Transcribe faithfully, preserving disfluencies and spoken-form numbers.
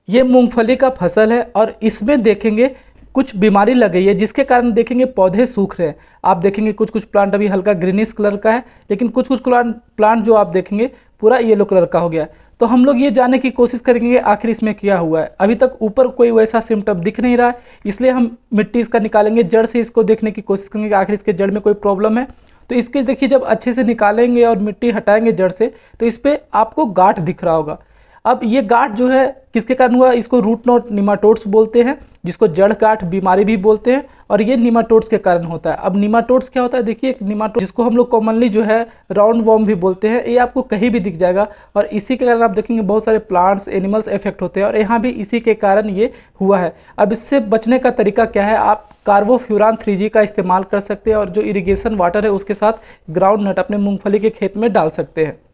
ये मूंगफली का फसल है और इसमें देखेंगे कुछ बीमारी लग गई है, जिसके कारण देखेंगे पौधे सूख रहे हैं। आप देखेंगे कुछ कुछ प्लांट अभी हल्का ग्रीनिश कलर का है, लेकिन कुछ कुछ प्लांट प्लांट जो आप देखेंगे पूरा येलो कलर का हो गया है। तो हम लोग ये जानने की कोशिश करेंगे आखिर इसमें क्या हुआ है। अभी तक ऊपर कोई वैसा सिम्टम दिख नहीं रहा है, इसलिए हम मिट्टी इसका निकालेंगे, जड़ से इसको देखने की कोशिश करेंगे कि आखिर इसके जड़ में कोई प्रॉब्लम है। तो इसके देखिए जब अच्छे से निकालेंगे और मिट्टी हटाएंगे जड़ से, तो इस पर आपको गांठ दिख रहा होगा। अब ये गांठ जो है किसके कारण हुआ, इसको रूट नॉट निमाटोड्स बोलते हैं, जिसको जड़ गांठ बीमारी भी बोलते हैं, और ये निमाटोड्स के कारण होता है। अब निमाटोड्स क्या होता है, देखिए एक निमाटोड जिसको हम लोग कॉमनली जो है राउंड वॉर्म भी बोलते हैं, ये आपको कहीं भी दिख जाएगा और इसी के कारण आप देखेंगे बहुत सारे प्लांट्स एनिमल्स इफेक्ट होते हैं, और यहाँ भी इसी के कारण ये हुआ है। अब इससे बचने का तरीका क्या है, आप कार्बोफ्यूरान थ्री जी का इस्तेमाल कर सकते हैं और जो इरिगेशन वाटर है उसके साथ ग्राउंड नट अपने मूंगफली के खेत में डाल सकते हैं।